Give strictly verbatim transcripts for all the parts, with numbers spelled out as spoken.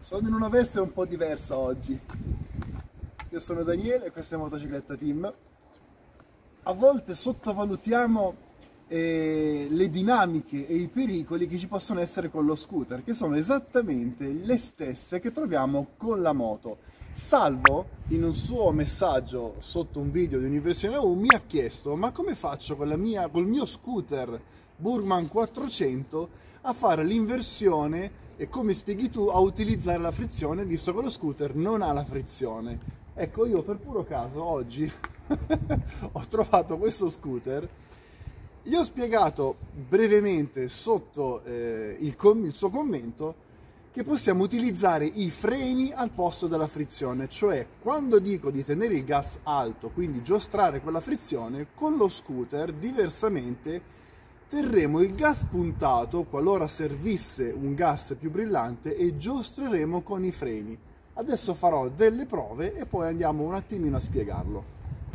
Sono in una veste un po' diversa oggi. Io sono Daniele e questa è Motocicletta Team. A volte sottovalutiamo eh, le dinamiche e i pericoli che ci possono essere con lo scooter, che sono esattamente le stesse che troviamo con la moto. Salvo, in un suo messaggio sotto un video di Universione U, mi ha chiesto: ma come faccio con la mia, col mio scooter Burman quattrocento a fare l'inversione e, come spieghi tu, a utilizzare la frizione, visto che lo scooter non ha la frizione. Ecco, io per puro caso oggi ho trovato questo scooter, gli ho spiegato brevemente sotto eh, il, il suo commento che possiamo utilizzare i freni al posto della frizione, cioè quando dico di tenere il gas alto, quindi giostrare quella frizione, con lo scooter diversamente terremo il gas puntato qualora servisse un gas più brillante e giostreremo con i freni. Adesso farò delle prove e poi andiamo un attimino a spiegarlo.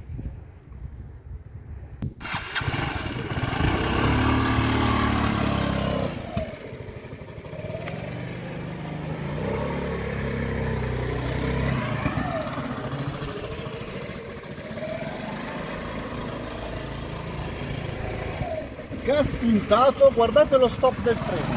Gas puntato, guardate lo stop del freno.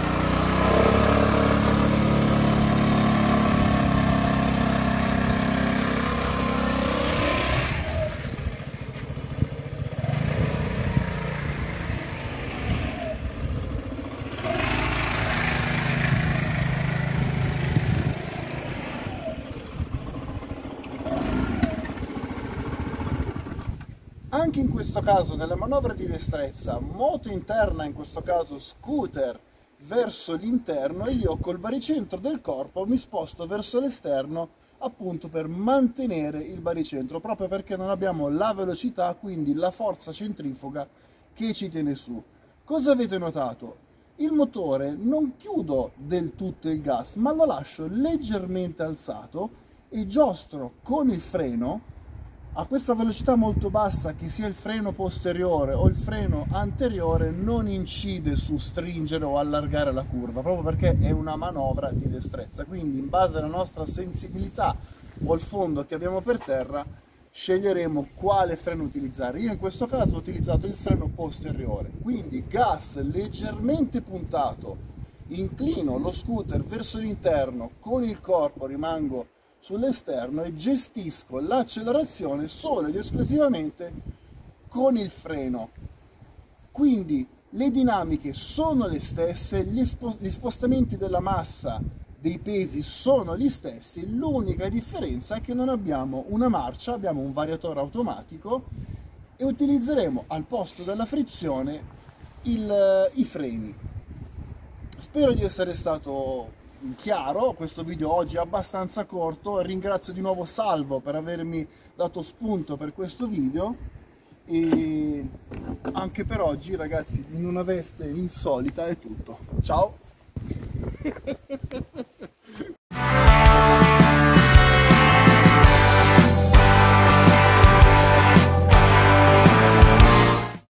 Anche in questo caso, nella manovra di destrezza, moto interna, in questo caso scooter, verso l'interno, e io col baricentro del corpo mi sposto verso l'esterno, appunto per mantenere il baricentro, proprio perché non abbiamo la velocità, quindi la forza centrifuga che ci tiene su. Cosa avete notato? Il motore non chiudo del tutto il gas, ma lo lascio leggermente alzato e giostro con il freno a questa velocità molto bassa, che sia il freno posteriore o il freno anteriore non incide su stringere o allargare la curva, proprio perché è una manovra di destrezza. Quindi in base alla nostra sensibilità o al fondo che abbiamo per terra sceglieremo quale freno utilizzare. Io in questo caso ho utilizzato il freno posteriore, quindi gas leggermente puntato, inclino lo scooter verso l'interno, con il corpo rimango sull'esterno e gestisco l'accelerazione solo ed esclusivamente con il freno. Quindi le dinamiche sono le stesse, gli, spo gli spostamenti della massa, dei pesi sono gli stessi, l'unica differenza è che non abbiamo una marcia, abbiamo un variatore automatico e utilizzeremo al posto della frizione il, i freni. Spero di essere stato chiaro. Questo video oggi è abbastanza corto, ringrazio di nuovo Salvo per avermi dato spunto per questo video e anche per oggi, ragazzi, in una veste insolita è tutto. Ciao!